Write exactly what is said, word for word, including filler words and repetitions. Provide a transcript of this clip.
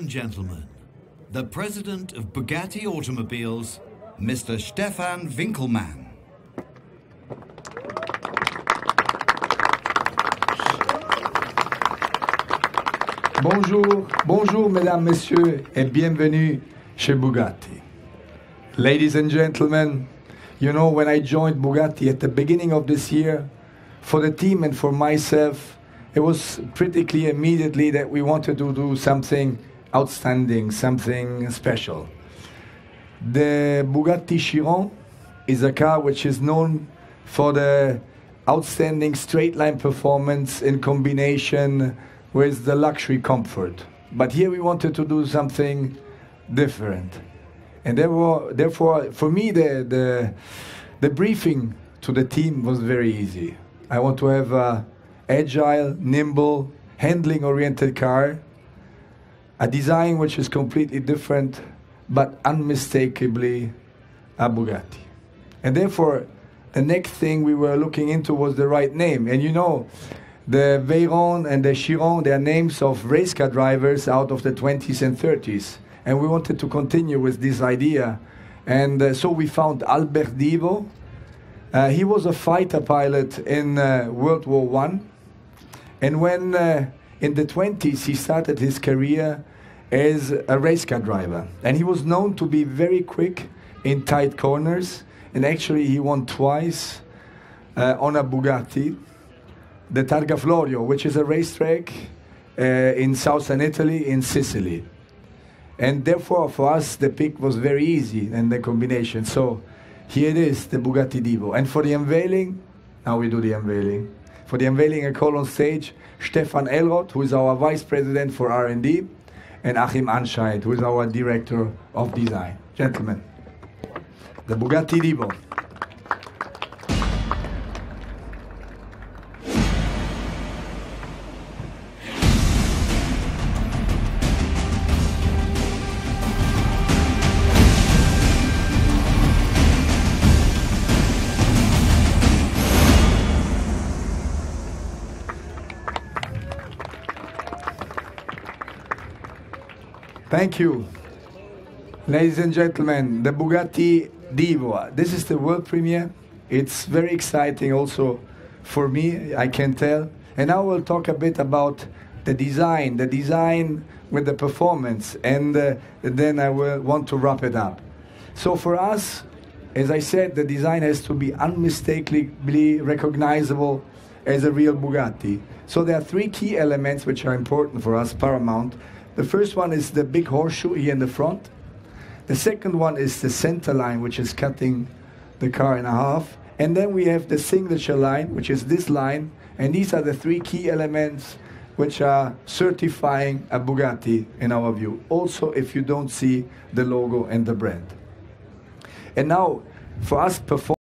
gentlemen, the president of Bugatti Automobiles, Mister Stefan Winkelmann. Bonjour, bonjour mesdames, messieurs, et bienvenue chez Bugatti. Ladies and gentlemen, you know, when I joined Bugatti at the beginning of this year, for the team and for myself, it was pretty clear immediately that we wanted to do something outstanding, something special. The Bugatti Chiron is a car which is known for the outstanding straight line performance in combination with the luxury comfort. But here we wanted to do something different. And therefore, therefore for me, the, the, the briefing to the team was very easy. I want to have an agile, nimble, handling-oriented car, a design which is completely different, but unmistakably a Bugatti. And therefore, the next thing we were looking into was the right name. And you know, the Veyron and the Chiron, they are names of race car drivers out of the twenties and thirties. And we wanted to continue with this idea. And uh, so we found Albert Divo. Uh, he was a fighter pilot in uh, World War One. And when uh, in the twenties he started his career as a race car driver. And he was known to be very quick in tight corners. And actually he won twice uh, on a Bugatti, the Targa Florio, which is a racetrack uh, in southern Italy, in Sicily. And therefore, for us, the pick was very easy and the combination. So here it is, the Bugatti Divo. And for the unveiling, now we do the unveiling. For the unveiling, I call on stage Stefan Elroth, who is our vice president for R and D, and Achim Anscheid, who is our director of design. Gentlemen, the Bugatti Divo. Thank you. Ladies and gentlemen, the Bugatti Divo. This is the world premiere. It's very exciting also for me, I can tell. And now we'll talk a bit about the design, the design with the performance, and uh, then I will want to wrap it up. So for us, as I said, the design has to be unmistakably recognizable as a real Bugatti. So there are three key elements which are important for us, paramount. The first one is the big horseshoe here in the front. The second one is the center line, which is cutting the car in half. And then we have the signature line, which is this line. And these are the three key elements which are certifying a Bugatti in our view. Also, if you don't see the logo and the brand. And now, for us, performance.